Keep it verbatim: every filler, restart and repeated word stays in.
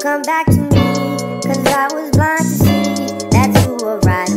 come back to me, 'cause I was blind to see that you were right